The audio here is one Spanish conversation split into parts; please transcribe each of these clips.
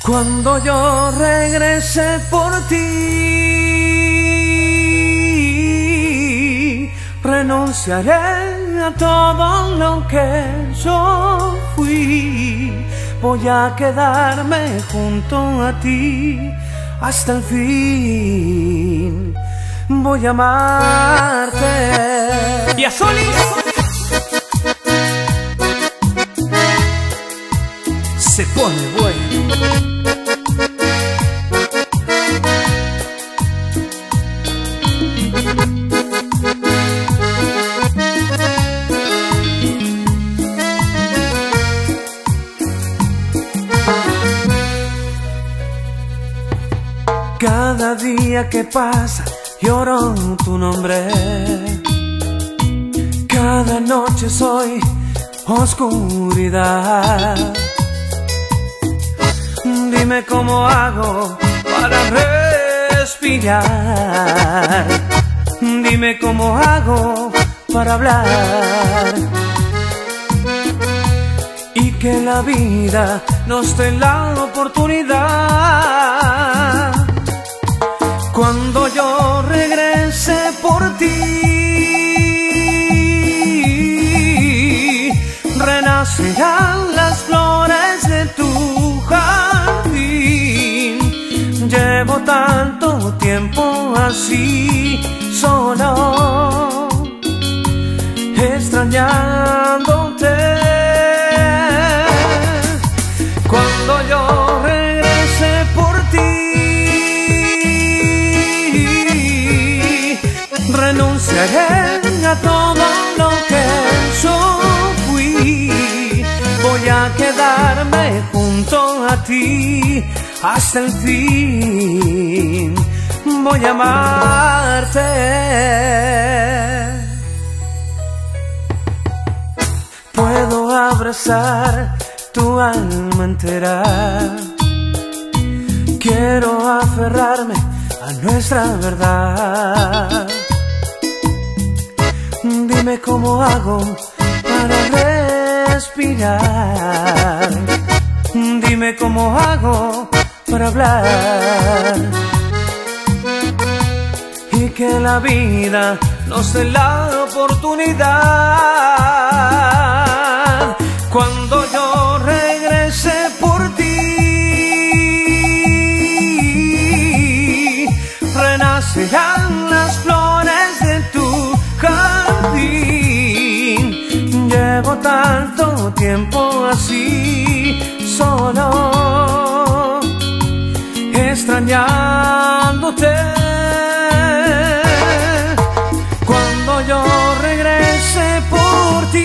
Cuando yo regrese por ti, renunciaré a todo lo que yo fui. Voy a quedarme junto a ti hasta el fin. Voy a amarte. Y a Solís se pone bueno. Cada día que pasa lloro tu nombre. Cada noche soy oscuridad. Dime cómo hago para respirar. Dime cómo hago para hablar. Y que la vida nos dé la oportunidad. Cuando yo regrese por ti, renacerán las flores de tu jardín. Llevo tanto tiempo así, solo, extrañándote. Cuando yo regrese por ti, renunciaré a todo lo que yo fui. Voy a quedarme junto a ti hasta el fin. Voy a amarte. Puedo abrazar tu alma entera. Quiero aferrarme a nuestra verdad. Dime cómo hago para respirar. Dime cómo hago para hablar. Y que la vida nos dé la oportunidad. Cuando yo regrese por ti, renacerán las flores de tu jardín. Llevo tanto tiempo así, solo, extrañándote. Cuando yo regrese por ti,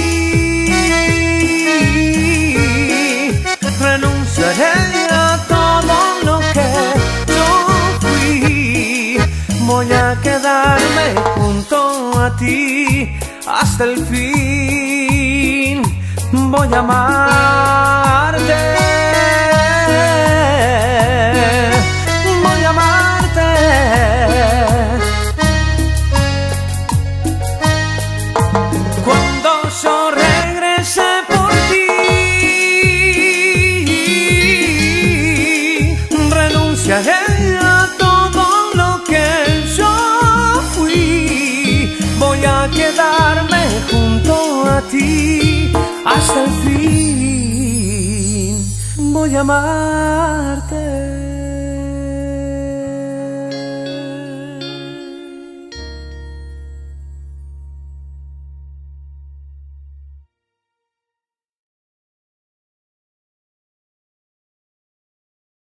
renunciaré a todo lo que yo fui. Voy a quedarme junto a ti hasta el fin. Voy a amarte. Voy a amarte. Cuando yo regrese por ti, renunciaré a todo lo que yo fui. Voy a quedarme junto a ti hasta el fin. Voy a amarte.